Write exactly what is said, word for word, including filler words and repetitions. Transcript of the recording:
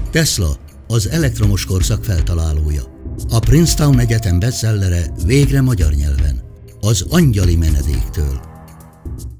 Tesla, az elektromos korszak feltalálója. A Princeton Egyetem bestsellere végre magyar nyelven. Az angyali menedéktől.